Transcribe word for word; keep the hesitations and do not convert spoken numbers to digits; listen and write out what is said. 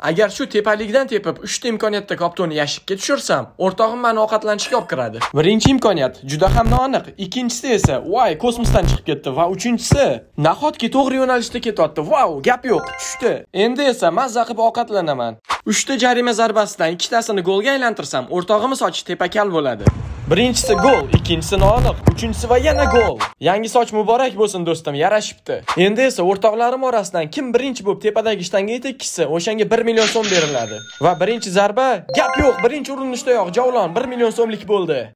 Agar shu tepalikdan tepib uchta imkoniyatda koptoni yashikka tushirsam, o'rtog'im meni ovqatlanishga olib kiradi. Birinchi imkoniyat juda ham noaniq, ikkinchisi esa voy kosmosdan chiqib ketdi va uchinchisi nahotki to'g'ri yo'nalishda ketyapti. Vau, gap yo'q, tushdi. Endi esa mazza qilib ovqatlanaman. uchta jarima zarbasidan ikkitasini golga aylantirsam, o'rtog'imiz sochi tepakal bo'ladi. Birinchisi gol, ikkinchisi noaniq, uchinchisi va yana gol. Yangi soch muborak bo'lsin do'stim, yarashibdi. Endi esa o'rtoqlarim orasidan kim birinchi bo'lib tepadagi shtangaga tekkizsa, o'shanga bir million so'm beriladi. Va birinchi zarba, gap yo'q, birinchi urinishdayoq javlon bir million so'mlik bo'ldi.